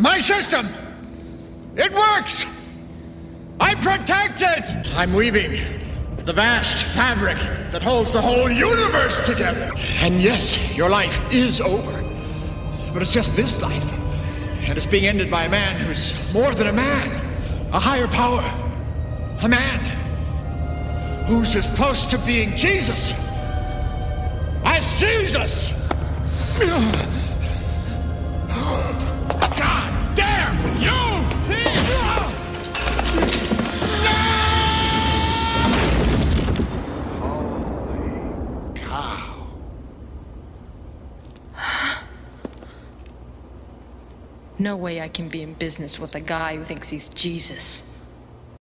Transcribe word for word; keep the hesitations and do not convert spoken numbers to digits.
My system! It works! I protect it! I'm weaving the vast fabric that holds the whole universe together. And yes, your life is over. But it's just this life. And it's being ended by a man who's more than a man. A higher power. A man who's as close to being Jesus as Jesus! God damn you! Holy cow. No way I can be in business with a guy who thinks he's Jesus.